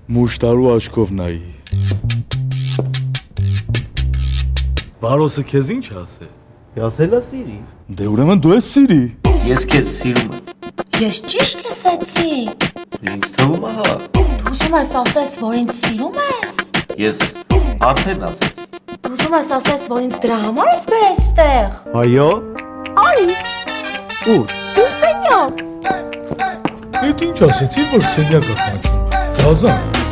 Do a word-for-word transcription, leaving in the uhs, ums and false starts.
Մուշտարու աչքով նայի։ Բարոսը քեզ ինչ ասե։ Ասելա սիրի։ Դե ուրեմն դու ես սիրի։ Ես քեզ սիրում եմ։ Ես ճիշտ լսեցի։ Ինձ թվում է հա։ Դու ուզում ես ասես, որ ինձ սիրում ես։ Ես արդեն ասեցի։ Դու ուզում ես ասես, որ ինձ դրա համար ես բերես ստեղ։ Այո։ Արի։ Ուր։ Դու սենյակ։ Էդ ինչ ասեցի, որ սենյակը կանչում։ Գազան։